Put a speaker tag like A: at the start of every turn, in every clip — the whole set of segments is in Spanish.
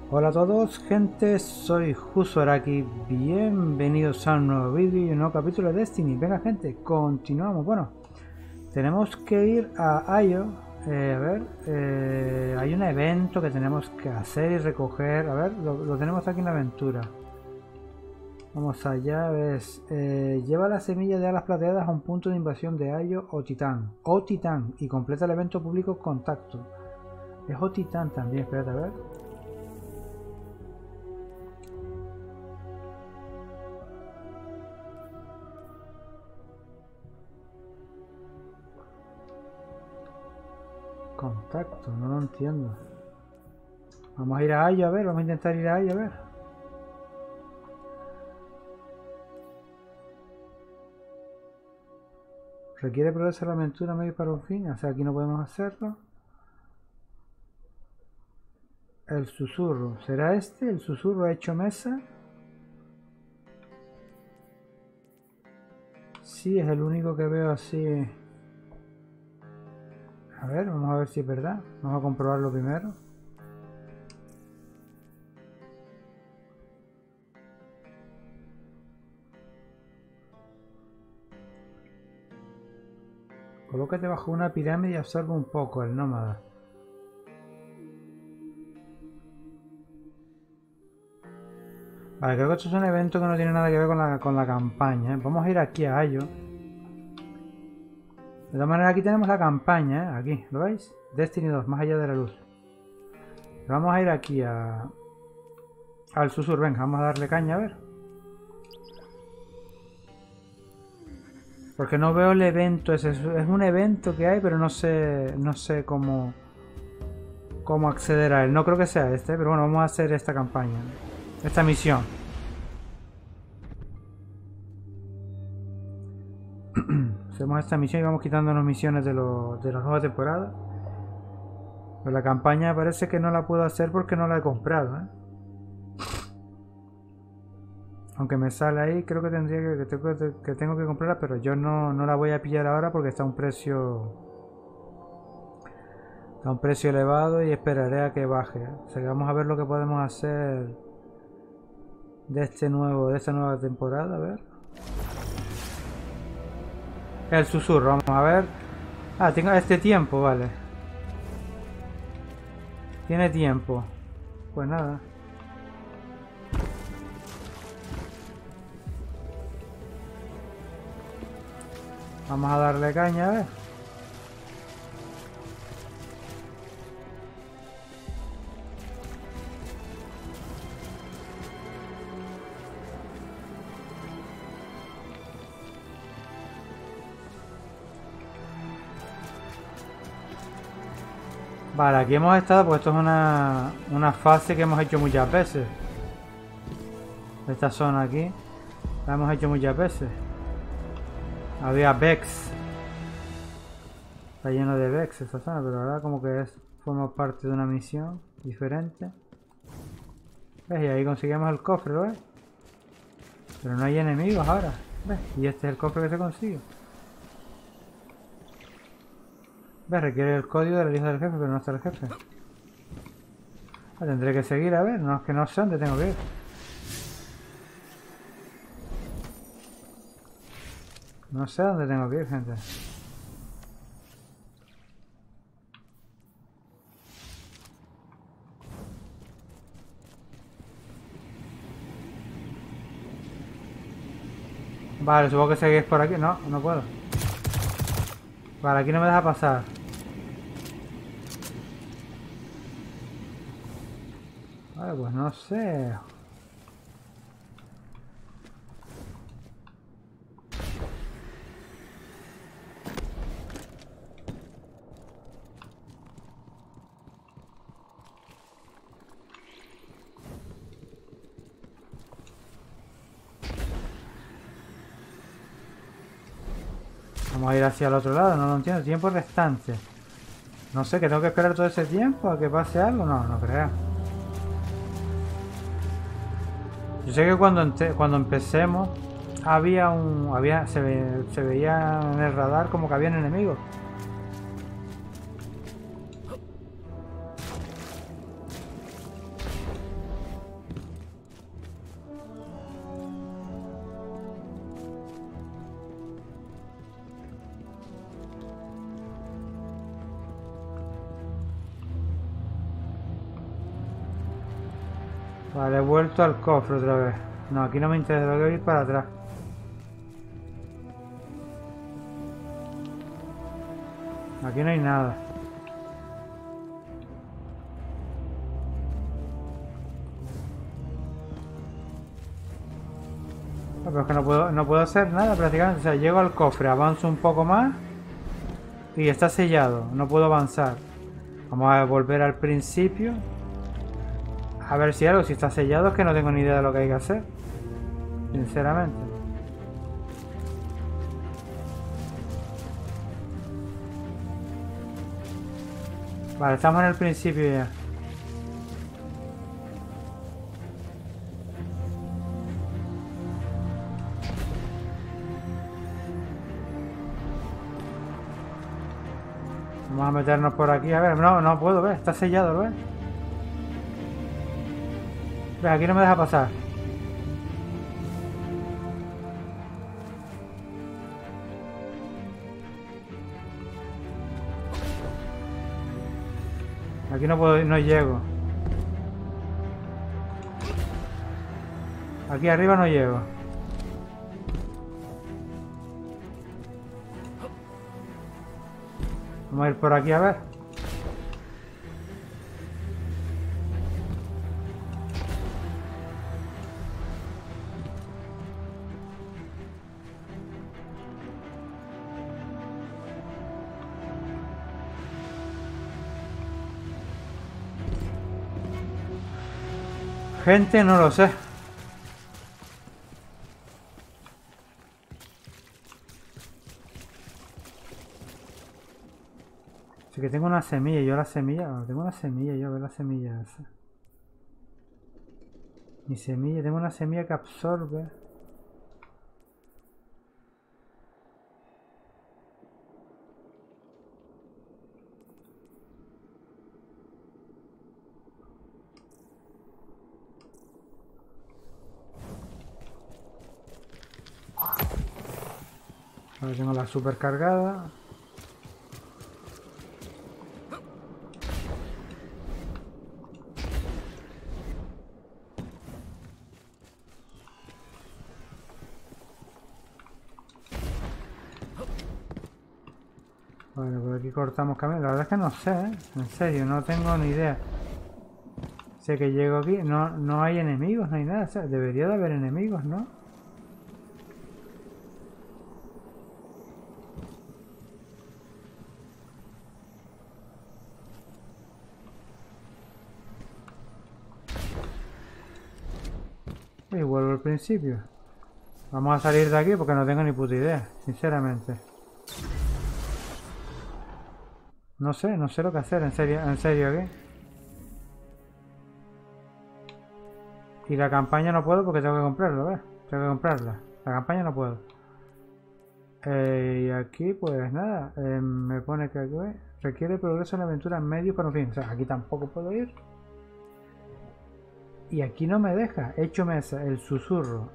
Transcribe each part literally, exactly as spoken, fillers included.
A: Hola a todos, gente, soy Juso Araki, bienvenidos a un nuevo vídeo y un nuevo capítulo de Destiny. Venga gente, continuamos. Bueno, tenemos que ir a Ayo, eh, a ver, eh, hay un evento que tenemos que hacer y recoger, a ver, lo, lo tenemos aquí en la aventura. Vamos allá, ves, eh, lleva la semilla de alas plateadas a un punto de invasión de Ayo o Titán, o Titán, y completa el evento público contacto. Es o Titán también, espérate, a ver. Contacto, no lo entiendo. Vamos a ir a Ayo a ver, vamos a intentar ir a Ayo a ver. Requiere progresar la aventura medio para un fin, o sea, aquí no podemos hacerlo. El susurro, ¿será este? El susurro ha hecho mesa. Sí, es el único que veo así. A ver, vamos a ver si es verdad. Vamos a comprobarlo primero. Colócate bajo una pirámide y absorbe un poco el nómada. Vale, creo que esto es un evento que no tiene nada que ver con la, con la campaña, ¿eh? Vamos a ir aquí a Ayo. De todas maneras aquí tenemos la campaña, ¿eh? Aquí, ¿lo veis? Destiny dos, más allá de la luz. Vamos a ir aquí a... al susurro, venga, vamos a darle caña a ver. Porque no veo el evento ese, es un evento que hay, pero no sé, no sé cómo, cómo acceder a él. No creo que sea este, pero bueno, vamos a hacer esta campaña, esta misión. Hacemos esta misión y vamos quitándonos misiones de, lo, de la nueva temporada. Pero la campaña parece que no la puedo hacer porque no la he comprado, ¿eh? Aunque me sale ahí, creo que tendría que, que, tengo, que tengo que comprarla, pero yo no, no la voy a pillar ahora porque está a un precio está a un precio elevado y esperaré a que baje. O sea que vamos a ver lo que podemos hacer de este nuevo, de esta nueva temporada, a ver. El susurro, vamos a ver. Ah, tengo este tiempo, vale. Tiene tiempo. Pues nada. Vamos a darle caña, a ver. Vale, aquí hemos estado, pues esto es una, una fase que hemos hecho muchas veces. Esta zona aquí la hemos hecho muchas veces. Había Vex. Está lleno de Vex esta zona, pero ahora como que es, forma parte de una misión diferente. ¿Ves? Y ahí conseguimos el cofre, ¿ves? Pero no hay enemigos ahora. ¿Ves? Y este es el cofre que se consigue. ¿Ves? Requiere el código de la lista del jefe, pero no está el jefe. Ah, tendré que seguir a ver, no es que no sé dónde tengo que ir. No sé dónde tengo que ir, gente. Vale, supongo que seguís por aquí. No, no puedo. Vale, aquí no me deja pasar. Vale, pues no sé. Vamos a ir hacia el otro lado, no lo entiendo. Tiempo restante. No sé, que tengo que esperar todo ese tiempo a que pase algo. No, no creo. Yo sé que cuando, cuando empecemos había un... había se, ve, se veía en el radar como que habían enemigos. Vale, he vuelto al cofre otra vez. No, aquí no me interesa, tengo que ir para atrás. Aquí no hay nada. No, pero es que no puedo, no puedo hacer nada prácticamente. O sea, llego al cofre, avanzo un poco más y está sellado. No puedo avanzar. Vamos a volver al principio. A ver si algo, si está sellado es que no tengo ni idea de lo que hay que hacer. Sinceramente. Vale, estamos en el principio ya. Vamos a meternos por aquí. A ver, no, no puedo ver. Está sellado, ¿lo ves? Ve, aquí no me deja pasar. Aquí no puedo, no llego. Aquí arriba no llego. Vamos a ir por aquí a ver. Gente, no lo sé. Sí que tengo una semilla. Yo la semilla... No, tengo una semilla. Yo veo la semilla esa. Mi semilla. Tengo una semilla que absorbe. Ahora tengo la super cargada. Vale, por aquí cortamos camino. La verdad es que no sé, ¿eh? En serio, no tengo ni idea. Sé que llego aquí. No, no hay enemigos, no hay nada. O sea, debería de haber enemigos, ¿no? Y vuelvo al principio. Vamos a salir de aquí porque no tengo ni puta idea, sinceramente. No sé, no sé lo que hacer, en serio, en serio aquí. Y la campaña no puedo porque tengo que comprarlo, ¿ves? Tengo que comprarla. La campaña no puedo. Eh, y aquí, pues nada, eh, me pone que aquí requiere progreso en la aventura medio para un fin. O sea, aquí tampoco puedo ir. Y aquí no me deja. Hecho mesa, el susurro.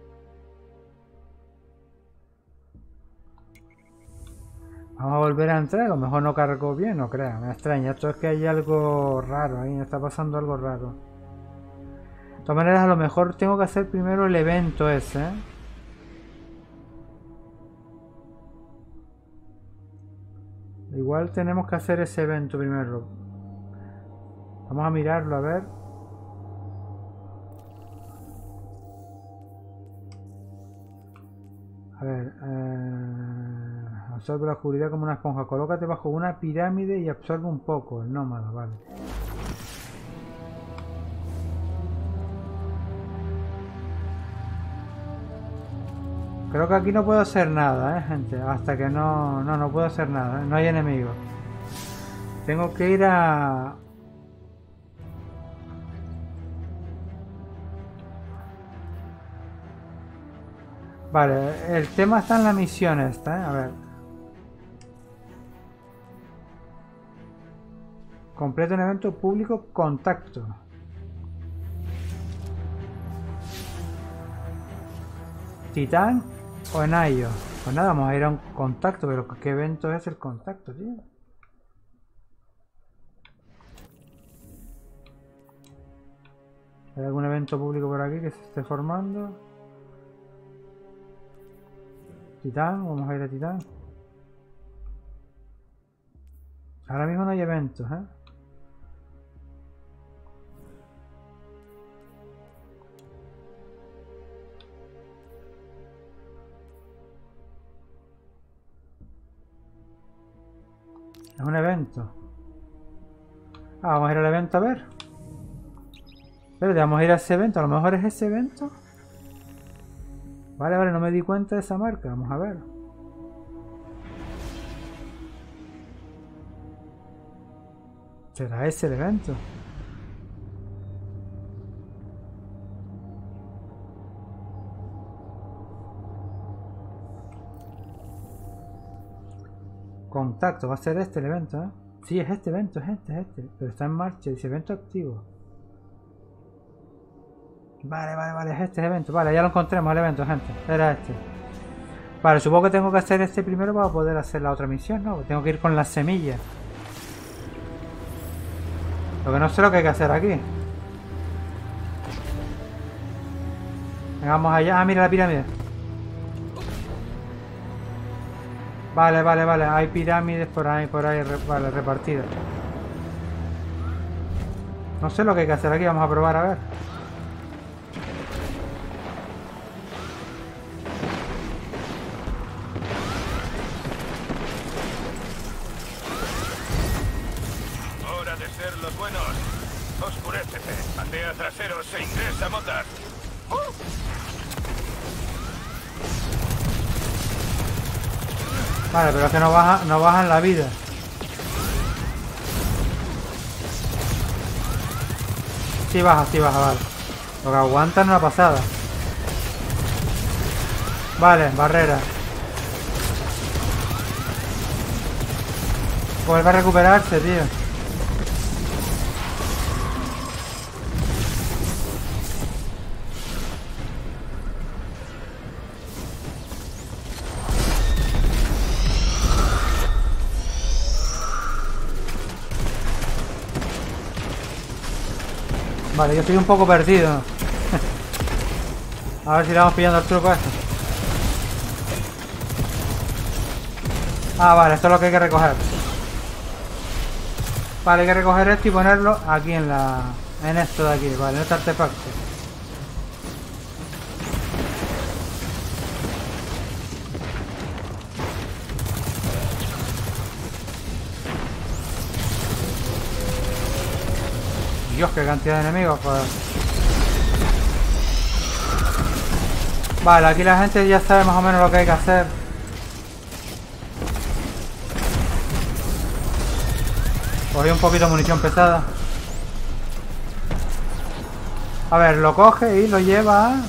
A: Vamos a volver a entrar, a lo mejor no cargó bien, no crean, me extraña. Esto es que hay algo raro ahí, me está pasando algo raro. De todas maneras, a lo mejor tengo que hacer primero el evento ese, ¿eh? Igual tenemos que hacer ese evento primero. Vamos a mirarlo, a ver. A ver, eh, absorbe la oscuridad como una esponja. Colócate bajo una pirámide y absorbe un poco. El nómada, vale. Creo que aquí no puedo hacer nada, eh, gente. Hasta que no... No, no puedo hacer nada, ¿eh? No hay enemigos. Tengo que ir a... Vale, el tema está en la misión esta, ¿eh? A ver. Completa un evento público contacto. Titán o Enayo. Pues nada, vamos a ir a un contacto, pero ¿qué evento es el contacto, tío? ¿Hay algún evento público por aquí que se esté formando? Titán, vamos a ir a Titán. Ahora mismo no hay eventos, ¿eh? Es un evento. Ah, vamos a ir al evento a ver. Pero vamos a ir a ese evento. A lo mejor es ese evento. Vale, vale, no me di cuenta de esa marca. Vamos a ver. ¿Será ese el evento? Contacto, va a ser este el evento, ¿eh? Sí, es este evento, es este, es este. Pero está en marcha, dice evento activo. Vale, vale, vale, es este evento. Vale, ya lo encontremos el evento, gente. Era este. Vale, supongo que tengo que hacer este primero para poder hacer la otra misión, ¿no? Tengo que ir con las semillas. Lo que no sé lo que hay que hacer aquí. Vengamos allá. Ah, mira la pirámide. Vale, vale, vale. Hay pirámides por ahí, por ahí, vale, repartidas. No sé lo que hay que hacer aquí. Vamos a probar a ver.
B: Hora de ser los buenos. Oscurécete. Aldea trasero se ingresa motas. ¡Uh!
A: Vale, pero es que no, baja, no bajan la vida. Sí baja, sí baja, vale. Lo que aguantan una pasada. Vale, barrera. Vuelve a recuperarse, tío. Vale, yo estoy un poco perdido. A ver si le vamos pillando el truco a esto. Ah, vale, esto es lo que hay que recoger. Vale, hay que recoger esto y ponerlo aquí en la... En esto de aquí, vale, en este artefacto. Dios, qué cantidad de enemigos, joder. Vale, aquí la gente ya sabe más o menos lo que hay que hacer. Cogí un poquito de munición pesada. A ver, lo coge y lo lleva a...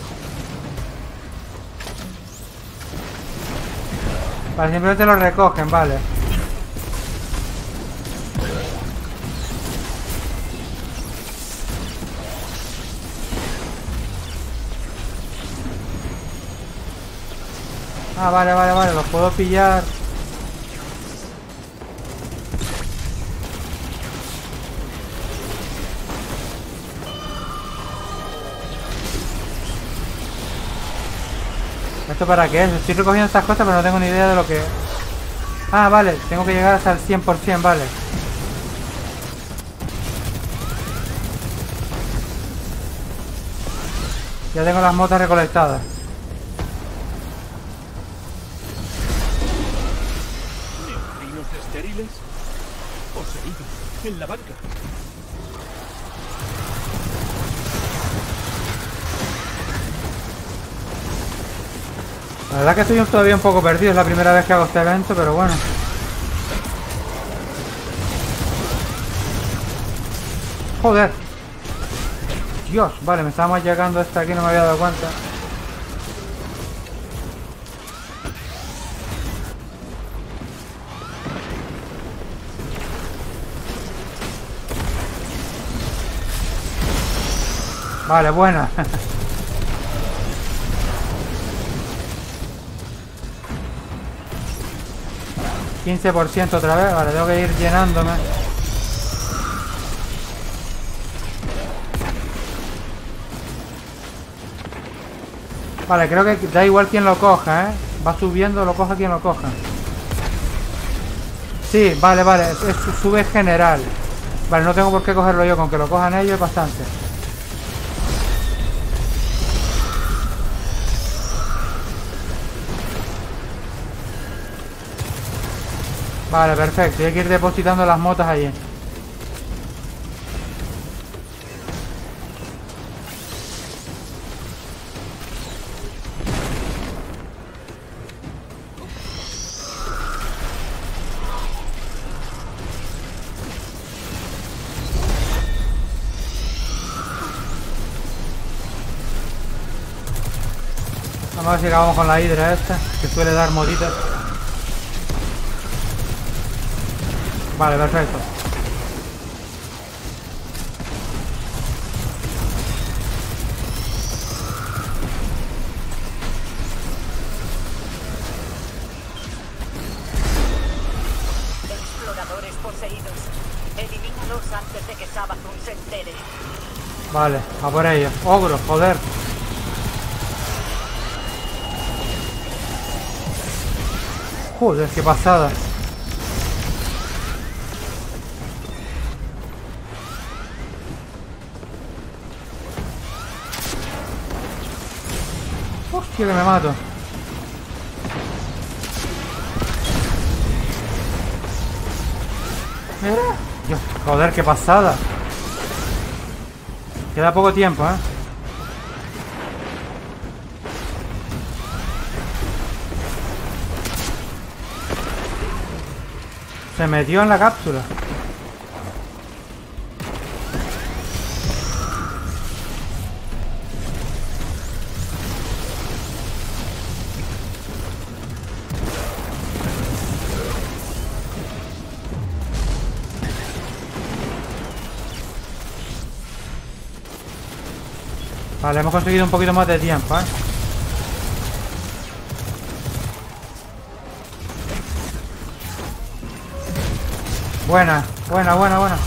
A: Vale, simplemente lo recogen, vale. Ah, vale, vale, vale, los puedo pillar. ¿Esto para qué es? Estoy recogiendo estas cosas pero no tengo ni idea de lo que... Ah, vale, tengo que llegar hasta el cien por cien, vale. Ya tengo las motas recolectadas.
C: Estériles poseídos en la banca.
A: La verdad que estoy todavía un poco perdido, es la primera vez que hago este evento, pero bueno. Joder. Dios, vale, me estábamos llegando hasta aquí, no me había dado cuenta. Vale, buena. quince por ciento otra vez. Vale, tengo que ir llenándome. Vale, creo que da igual quien lo coja, ¿eh? Va subiendo, lo coja quien lo coja. Sí, vale, vale. Es, es, sube general. Vale, no tengo por qué cogerlo yo. Con que lo cojan ellos es bastante. Vale, perfecto. Y hay que ir depositando las motas allí. Vamos a ver si acabamos con la hidra esta, que suele dar motitas. Vale, perfecto.
D: Exploradores poseídos. Elimínalos antes de que Savathun se entere.
A: Vale, a por ellos. Ogro, joder. Joder, qué pasada. Hostia, que me mato. Mira. Dios, joder, qué pasada. Queda poco tiempo, ¿eh? Se metió en la cápsula. Vale, hemos conseguido un poquito más de tiempo, ¿eh? Buena, buena, buena, buena.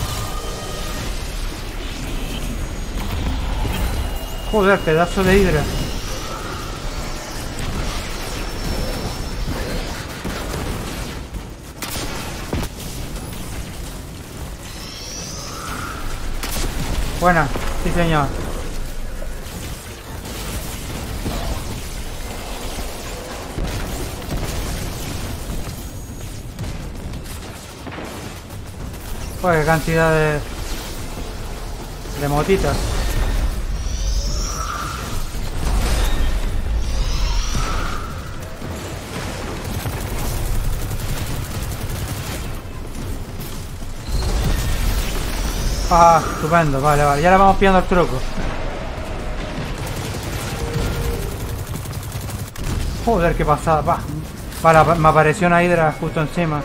A: Joder, pedazo de hidra. Buena, sí señor. Pues qué cantidad de... de motitas. Ah, estupendo, vale, vale, ya le vamos pillando el truco. Joder, qué pasada, va. Vale, me apareció una hidra justo encima.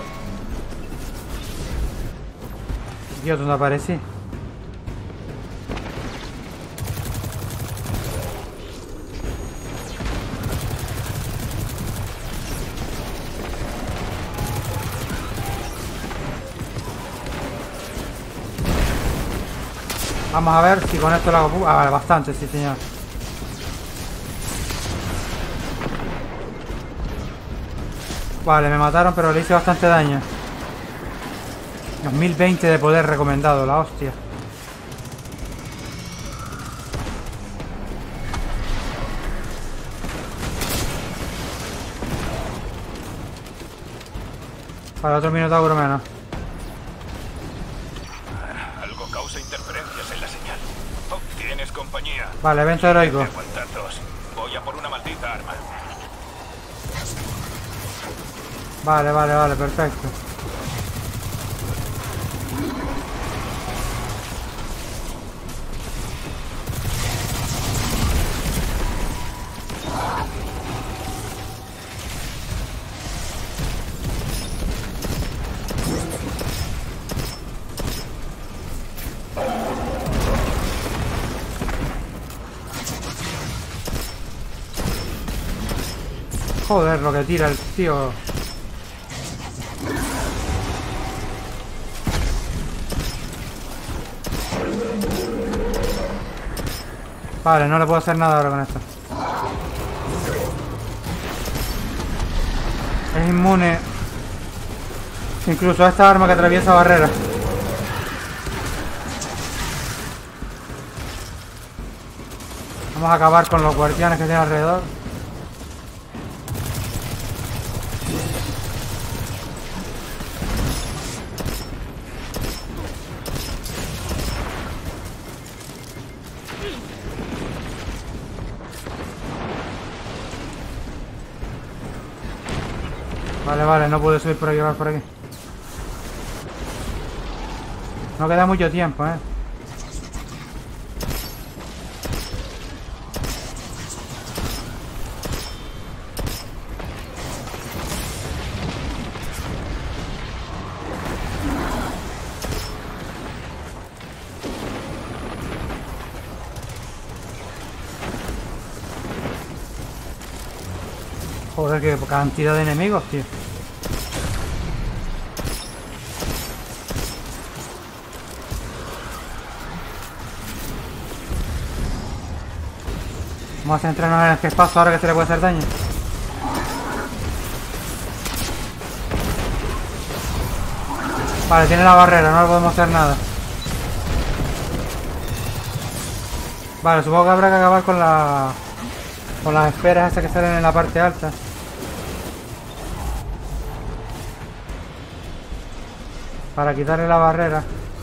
A: Dios, ¿dónde aparecí? Vamos a ver si con esto lo hago... Ah, vale, bastante, sí señor. Vale, me mataron, pero le hice bastante daño. dos mil veinte de poder recomendado, la hostia. Para otro minotauro menos.
B: Algo causa interferencias en la señal. Obtienes compañía.
A: Vale, evento heroico.
B: Aguantar dos. Voy a por una maldita arma.
A: Vale, vale, vale, perfecto. Joder, lo que tira el tío. Vale, no le puedo hacer nada ahora con esto. Es inmune incluso a esta arma que atraviesa barreras. Vamos a acabar con los guardianes que tiene alrededor. Vale, vale, no puedo subir por aquí, por aquí. No queda mucho tiempo, eh. Joder, qué cantidad de enemigos, tío. Vamos a centrarnos en el que paso ahora que se le puede hacer daño. Vale, tiene la barrera, no le podemos hacer nada. Vale, supongo que habrá que acabar con la... con las esferas esas que salen en la parte alta. Para quitarle la barrera.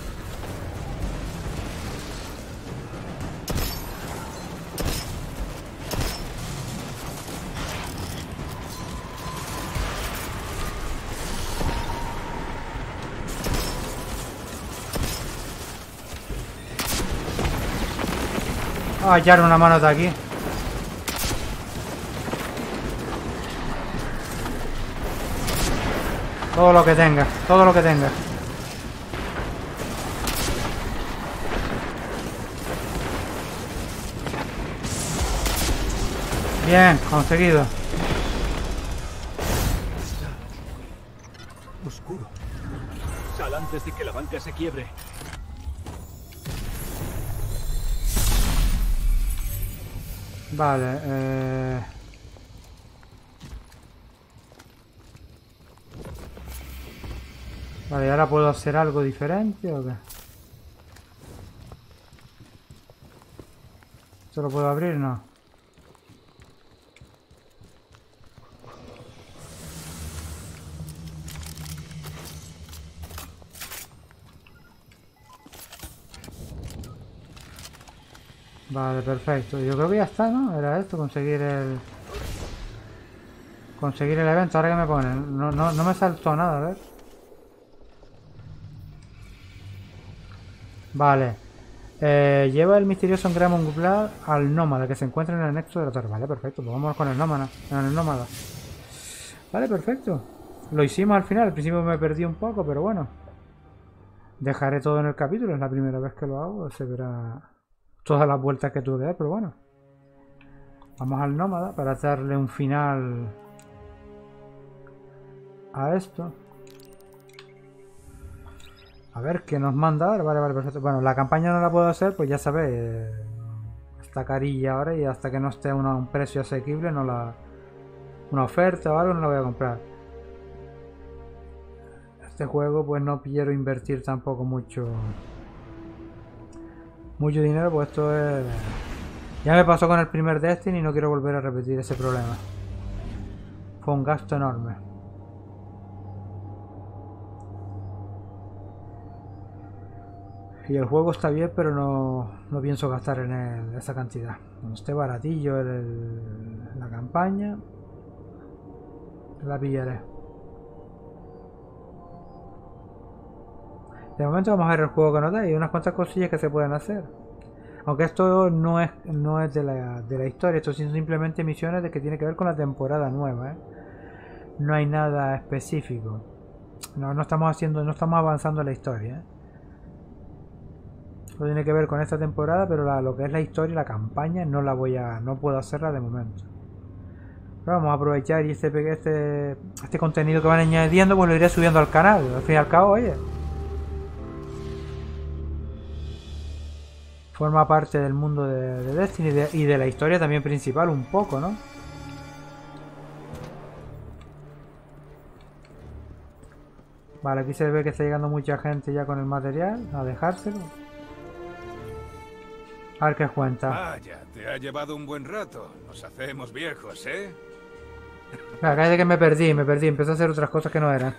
A: Vamos a echar una mano de aquí. Todo lo que tenga, todo lo que tenga. Bien, conseguido.
C: Oscuro. Sal antes de que la banca se quiebre.
A: Vale, eh... Vale, ¿y ahora puedo hacer algo diferente o qué? ¿Esto lo puedo abrir? No. Vale, perfecto. Yo creo que ya está, ¿no? Era esto, conseguir el... Conseguir el evento. Ahora que me ponen. No, no, no me saltó nada, a ver. Vale. Eh, lleva el misterioso engrama angular al nómada que se encuentra en el nexo de la torre. Vale, perfecto. Pues vamos con el nómada. En el nómada. Vale, perfecto. Lo hicimos al final. Al principio me perdí un poco, pero bueno. Dejaré todo en el capítulo. Es la primera vez que lo hago. Se verá todas las vueltas que tuve que dar, pero bueno. Vamos al nómada para darle un final a esto. A ver qué nos manda ahora. Vale, vale, perfecto. Bueno, la campaña no la puedo hacer, pues ya sabéis. Eh, está carilla ahora y hasta que no esté una, un precio asequible, no la... Una oferta o algo, no la voy a comprar. Este juego, pues no quiero invertir tampoco mucho... Mucho dinero, pues esto es... Ya me pasó con el primer Destiny y no quiero volver a repetir ese problema. Fue un gasto enorme. Y el juego está bien, pero no, no pienso gastar en él esa cantidad. Cuando esté baratillo el, el, la campaña, la pillaré. De momento vamos a ver el juego que nos da y unas cuantas cosillas que se pueden hacer. Aunque esto no es, no es de, la, de la historia, esto son simplemente misiones de que tiene que ver con la temporada nueva, ¿eh? No hay nada específico. No, no estamos haciendo, no estamos avanzando en la historia, ¿eh? Esto tiene que ver con esta temporada, pero la, lo que es la historia, la campaña, no la voy a, no puedo hacerla de momento. Pero vamos a aprovechar y este, este, este contenido que van añadiendo, pues lo iré subiendo al canal. Al fin y al cabo, oye, forma parte del mundo de, de Destiny y de, y de la historia también principal un poco, ¿no? Vale, aquí se ve que está llegando mucha gente ya con el material, a dejárselo. A ver qué cuenta.
B: Vaya, te ha llevado un buen rato. Nos hacemos viejos, ¿eh?
A: Venga, cállate que me perdí, me perdí, empecé a hacer otras cosas que no eran.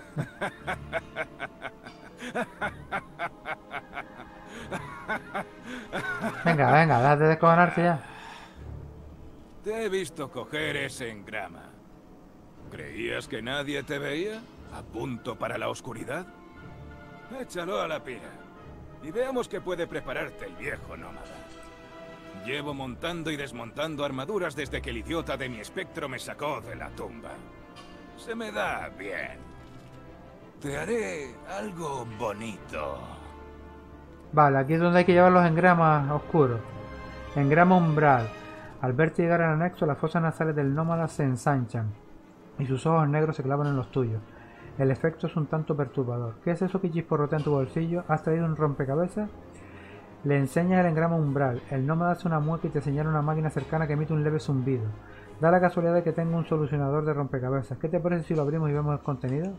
A: Venga, venga, date de descojonarte ya.
B: Te he visto coger ese engrama. ¿Creías que nadie te veía? ¿A punto para la oscuridad? Échalo a la pira. Y veamos qué puede prepararte el viejo nómada. Llevo montando y desmontando armaduras desde que el idiota de mi espectro me sacó de la tumba. Se me da bien. Te haré algo bonito.
A: Vale, aquí es donde hay que llevar los engramas oscuros. Engrama umbral. Al verte llegar al anexo, las fosas nasales del nómada se ensanchan y sus ojos negros se clavan en los tuyos. El efecto es un tanto perturbador. ¿Qué es eso que chisporrotea en tu bolsillo? ¿Has traído un rompecabezas? Le enseñas el engrama umbral. El nómada hace una mueca y te señala una máquina cercana que emite un leve zumbido. Da la casualidad de que tengo un solucionador de rompecabezas. ¿Qué te parece si lo abrimos y vemos el contenido?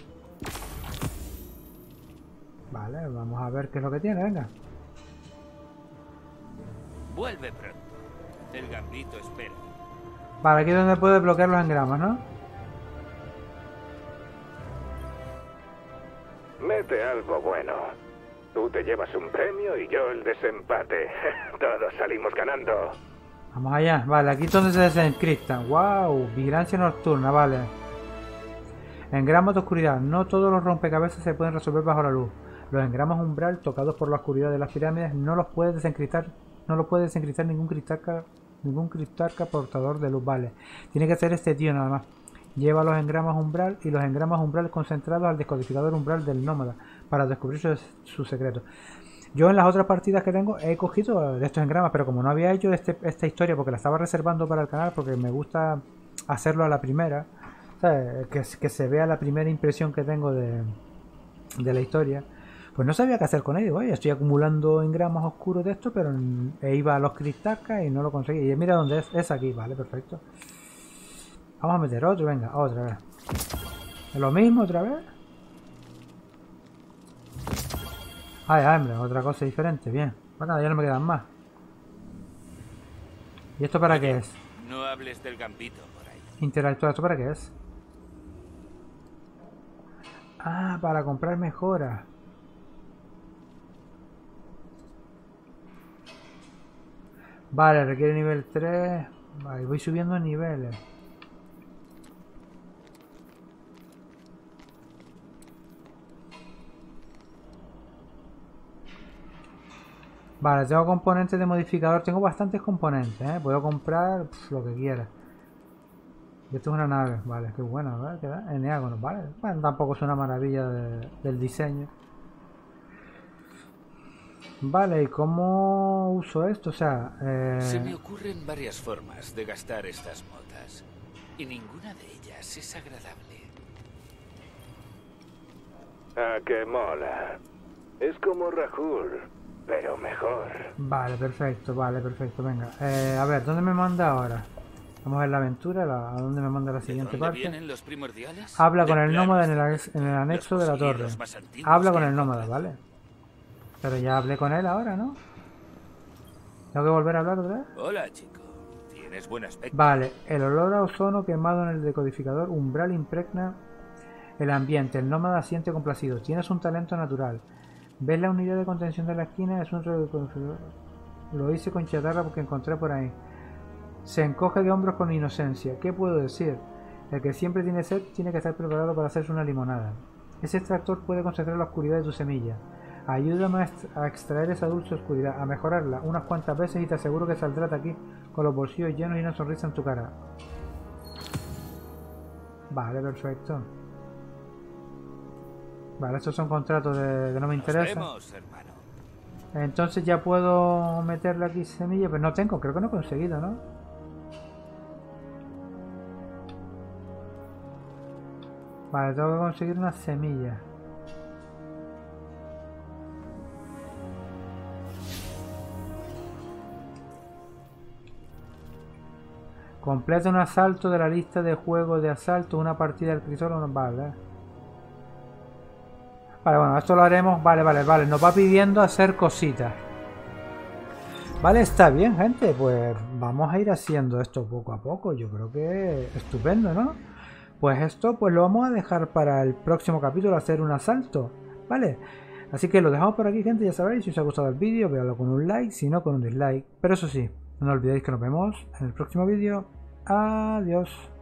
A: Vale, vamos a ver qué es lo que tiene, venga.
E: Vuelve pronto. El gambito espera.
A: Vale, aquí es donde puedes bloquear los engramas, ¿no?
B: Mete algo bueno. Tú te llevas un premio y yo el desempate. Todos salimos ganando.
A: Vamos allá. Vale, aquí es donde se desencriptan. ¡Wow! Vigilancia nocturna, vale. Engramas de oscuridad. No todos los rompecabezas se pueden resolver bajo la luz. Los engramas umbral tocados por la oscuridad de las pirámides no los puede desencriptar. No los puede desencriptar ningún cristalca, ningún cristalca portador de luz, vale. Tiene que ser este tío nada más. Lleva los engramas umbral y los engramas umbral concentrados al descodificador umbral del nómada para descubrir su, su secreto. Yo en las otras partidas que tengo he cogido de estos engramas, pero como no había hecho este, esta historia porque la estaba reservando para el canal, porque me gusta hacerlo a la primera, ¿sabes? Que, que se vea la primera impresión que tengo de, de la historia, pues no sabía qué hacer con ello. Oye, estoy acumulando engramas oscuros de esto, pero e iba a los cristacas y no lo conseguí. Y mira dónde es, es aquí, vale, perfecto. Vamos a meter otro, venga, otra vez. ¿Lo mismo otra vez? Ay, hombre, otra cosa diferente, bien. Bueno, ya no me quedan más. ¿Y esto para qué es?
E: No hables del gambito por ahí.
A: Interactuar, ¿esto para qué es? Ah, para comprar mejoras. Vale, requiere nivel tres. Vale, voy subiendo niveles. Vale, tengo componentes de modificador. Tengo bastantes componentes, ¿eh? Puedo comprar pff, lo que quiera. Esto es una nave. Vale, qué buena, ¿verdad? ¿Qué da? Eneágono, vale. Bueno, tampoco es una maravilla de, del diseño. Vale, ¿y cómo uso esto? O sea, eh...
E: se me ocurren varias formas de gastar estas motas. Y ninguna de ellas es agradable.
B: Ah, que mola. Es como Rahul, pero mejor.
A: Vale, perfecto, vale, perfecto, venga. Eh, a ver, ¿dónde me manda ahora? Vamos a ver la aventura, la, ¿a dónde me manda la siguiente parte?
E: ¿Vienen los primordiales?
A: Habla con el nómada en el, en el anexo de la torre. Habla con el nómada, ¿vale? Pero ya hablé con él ahora, ¿no? ¿Tengo que volver a hablar otra vez?
E: Hola, chico. Tienes buen aspecto.
A: Vale, el olor a ozono quemado en el decodificador umbral impregna el ambiente. El nómada siente complacido. Tienes un talento natural. ¿Ves la unidad de contención de la esquina? Es un decodificador. Lo hice con chatarra porque encontré por ahí. Se encoge de hombros con inocencia. ¿Qué puedo decir? El que siempre tiene sed tiene que estar preparado para hacerse una limonada. Ese extractor puede concentrar la oscuridad de tu semilla. Ayúdame a extraer esa dulce oscuridad, a mejorarla unas cuantas veces y te aseguro que saldrás de aquí con los bolsillos llenos y una sonrisa en tu cara. Vale, perfecto. Vale, estos son contratos de, que no me interesan.
E: Nos vemos, hermano.
A: Entonces ya puedo meterle aquí semilla, pero no tengo, creo que no he conseguido, ¿no? Vale, tengo que conseguir una semilla. Completa un asalto de la lista de juegos de asalto, una partida del crisol, vale. Vale, bueno, esto lo haremos. Vale, vale, vale. Nos va pidiendo hacer cositas. Vale, está bien, gente. Pues vamos a ir haciendo esto poco a poco. Yo creo que estupendo, ¿no? Pues esto pues lo vamos a dejar para el próximo capítulo, hacer un asalto. Vale. Así que lo dejamos por aquí, gente. Ya sabéis, si os ha gustado el vídeo, véanlo con un like. Si no, con un dislike. Pero eso sí, no olvidéis que nos vemos en el próximo vídeo. Adiós.